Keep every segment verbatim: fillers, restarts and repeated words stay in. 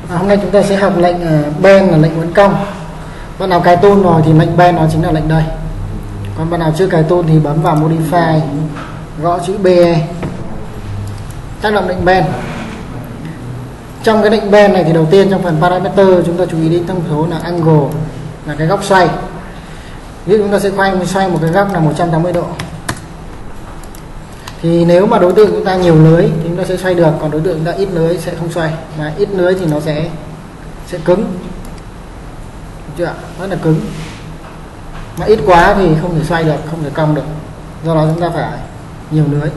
À, hôm nay chúng ta sẽ học lệnh uh, bend là lệnh uốn cong. Bạn nào cài tool rồi thì lệnh bend nó chính là lệnh đây. Còn bạn nào chưa cài tool thì bấm vào modify, gõ chữ B E, tác động lệnh bend. Trong cái lệnh bend này thì đầu tiên trong phần parameter chúng ta chú ý đến thông số là angle, là cái góc xoay. Ví dụ chúng ta sẽ khoanh xoay một cái góc là một trăm tám mươi độ. Thì nếu mà đối tượng chúng ta nhiều lưới thì chúng ta sẽ xoay được, còn đối tượng chúng ta ít lưới sẽ không xoay, mà ít lưới thì nó sẽ sẽ cứng. Được chưa? Rất là cứng. Mà ít quá thì không thể xoay được, không thể cong được. Do đó chúng ta phải nhiều lưới.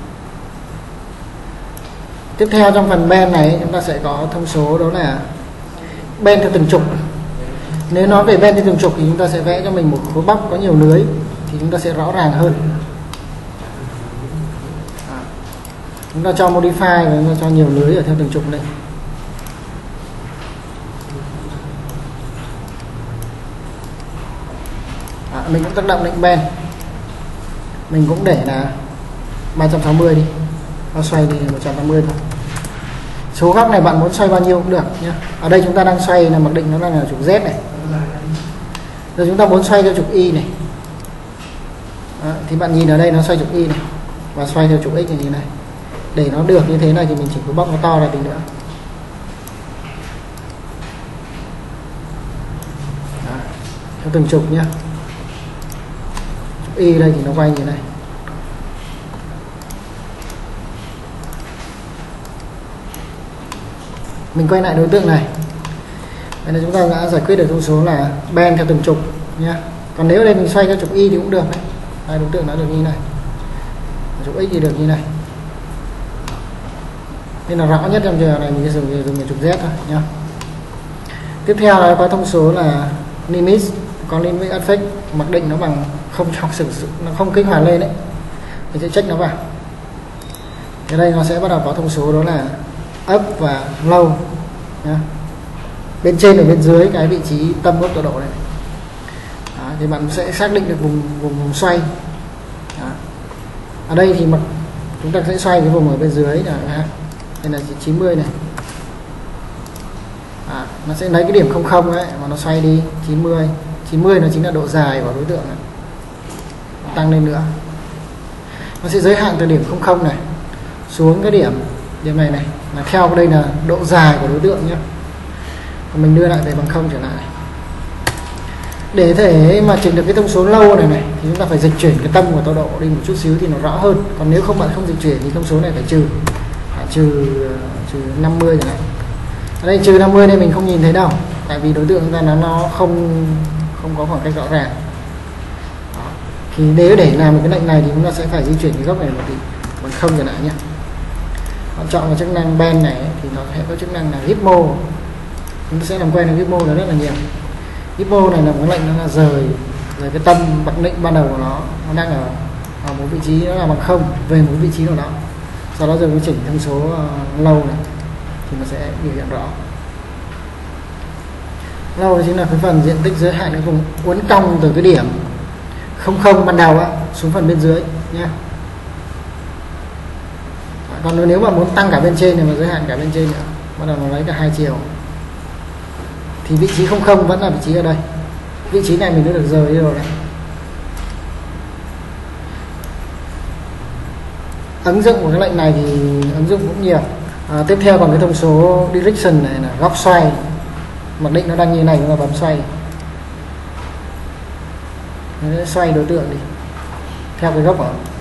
Tiếp theo trong phần bend này chúng ta sẽ có thông số đó là bend theo từng trục. Nếu nói về bend theo từng trục thì chúng ta sẽ vẽ cho mình một khối bắp có nhiều lưới thì chúng ta sẽ rõ ràng hơn. Chúng ta cho modify và chúng ta cho nhiều lưới ở theo từng trục này. À, mình cũng tác động lệnh bend, mình cũng để là ba trăm sáu mươi đi, nó xoay đi một trăm tám mươi thôi. Số góc này bạn muốn xoay bao nhiêu cũng được nhé. Ở đây chúng ta đang xoay là mặc định nó đang là trục Z này, rồi chúng ta muốn xoay theo trục Y này. À, thì bạn nhìn ở đây nó xoay trục Y này và xoay theo trục X này như này. Để nó được như thế này thì mình chỉ có bóc nó to ra tí nữa. Đó, theo từng trục nhé. Trục Y đây thì nó quay như này. Mình quay lại đối tượng này. Đây là chúng ta đã giải quyết được thông số là bend theo từng trục nhé. Còn nếu đây mình xoay theo trục Y thì cũng được đấy. Hai đối tượng đã được như này. Trục X thì được như này. Nên là rõ nhất trong giờ này mình sẽ dùng dùng trục Z thôi nhá. Tiếp theo là có thông số là limit, còn limit affect mặc định nó bằng không học sử dụng, nó không kích hoạt lên đấy, mình sẽ check nó vào. Thì đây nó sẽ bắt đầu có thông số đó là up và low nhá. Bên trên và bên dưới cái vị trí tâm góc tọa độ này. Đó, thì bạn sẽ xác định được vùng vùng, vùng xoay. Đó. Ở đây thì mặc chúng ta sẽ xoay cái vùng ở bên dưới là đây là chín mươi này. À, nó sẽ lấy cái điểm không không ấy mà nó xoay đi chín mươi. chín mươi nó chính là độ dài của đối tượng này. Nó tăng lên nữa. Nó sẽ giới hạn từ điểm không không này xuống cái điểm điểm này này, là theo đây là độ dài của đối tượng nhé. Còn mình đưa lại về bằng không trở lại. Để thể mà chỉnh được cái thông số lâu này này thì chúng ta phải dịch chuyển cái tâm của tọa độ đi một chút xíu thì nó rõ hơn. Còn nếu không bạn không dịch chuyển thì thông số này phải trừ trừ trừ năm mươi chẳng hạn. Ở đây trừ năm mươi đây mình không nhìn thấy đâu, tại vì đối tượng ra nó nó không không có khoảng cách rõ ràng. Đó. Thì nếu để làm cái lệnh này thì chúng ta sẽ phải di chuyển cái góc này một tí bằng không chẳng hạn nhé. Bạn chọn vào chức năng bend này thì nó sẽ có chức năng là gizmo. Chúng ta sẽ làm quen với gizmo nó rất là nhiều. Gizmo này là một lệnh nó là rời rời cái tâm mặc định ban đầu của nó, nó đang ở, ở một vị trí nó là bằng không về một vị trí nào đó. Sau đó rồi mới chỉnh thông số uh, lâu này thì nó sẽ biểu hiện rõ. Lâu chính là cái phần diện tích giới hạn cái vùng uốn cong từ cái điểm không không ban đầu á xuống phần bên dưới nhé. Còn nếu mà muốn tăng cả bên trên thì mà giới hạn cả bên trên nữa, bắt đầu nó lấy cả hai chiều thì vị trí không không vẫn là vị trí ở đây. Vị trí này mình đã được rời đi rồi đấy. Ứng dụng của cái lệnh này thì ứng dụng cũng nhiều. À, tiếp theo còn cái thông số direction này là góc xoay, mặc định nó đang như này chúng ta bấm xoay, nó sẽ xoay đối tượng đi theo cái góc ở